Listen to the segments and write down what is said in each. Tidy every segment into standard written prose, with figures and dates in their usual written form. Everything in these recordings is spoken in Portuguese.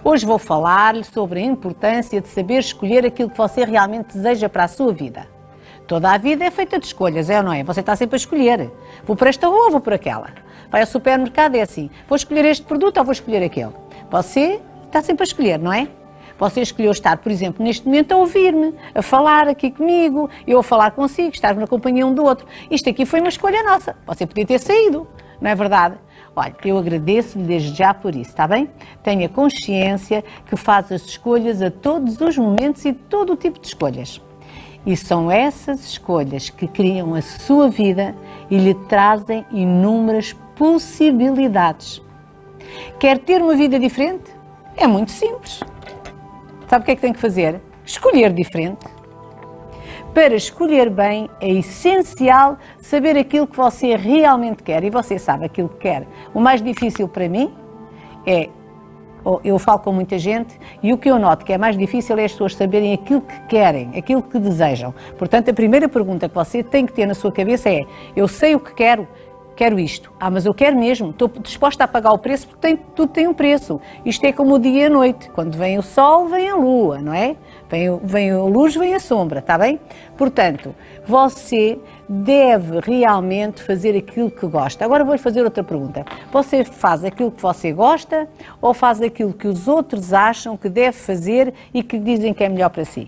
Hoje vou falar-lhe sobre a importância de saber escolher aquilo que você realmente deseja para a sua vida. Toda a vida é feita de escolhas, é ou não é? Você está sempre a escolher. Vou por esta rua ou vou por aquela? Vai ao supermercado, é assim. Vou escolher este produto ou vou escolher aquele? Você está sempre a escolher, não é? Você escolheu estar, por exemplo, neste momento a ouvir-me, a falar aqui comigo, eu a falar consigo, estar na companhia um do outro. Isto aqui foi uma escolha nossa. Você podia ter saído, não é verdade? Olha, eu agradeço-lhe desde já por isso, está bem? Tenha consciência que faz as escolhas a todos os momentos e todo o tipo de escolhas. E são essas escolhas que criam a sua vida e lhe trazem inúmeras possibilidades. Quer ter uma vida diferente? É muito simples. Sabe o que é que tem que fazer? Escolher diferente. Para escolher bem, é essencial saber aquilo que você realmente quer. E você sabe aquilo que quer. O mais difícil para mim é... Eu falo com muita gente e o que eu noto que é mais difícil é as pessoas saberem aquilo que querem, aquilo que desejam. Portanto, a primeira pergunta que você tem que ter na sua cabeça é: eu sei o que quero, quero isto. Mas eu quero mesmo, estou disposta a pagar o preço porque tudo tem um preço. Isto é como o dia e a noite. Quando vem o sol, vem a lua, não é? Vem a luz, vem a sombra, está bem? Portanto, você deve realmente fazer aquilo que gosta. Agora vou-lhe fazer outra pergunta. Você faz aquilo que você gosta ou faz aquilo que os outros acham que deve fazer e que dizem que é melhor para si?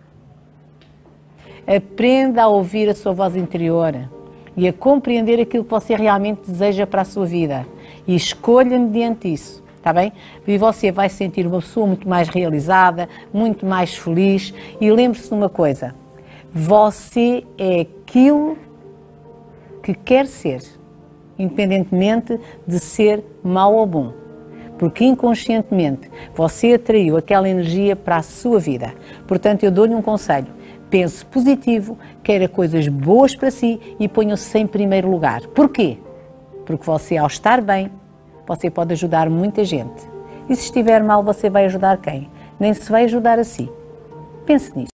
Aprenda a ouvir a sua voz interior e a compreender aquilo que você realmente deseja para a sua vida. E escolha mediante isso, está bem? E você vai se sentir uma pessoa muito mais realizada, muito mais feliz. E lembre-se de uma coisa: você é aquilo que quer ser, independentemente de ser mau ou bom. Porque inconscientemente você atraiu aquela energia para a sua vida. Portanto, eu dou-lhe um conselho. Pense positivo, queira coisas boas para si e ponha-se em primeiro lugar. Porquê? Porque você, ao estar bem, você pode ajudar muita gente. E se estiver mal, você vai ajudar quem? Nem se vai ajudar a si. Pense nisso.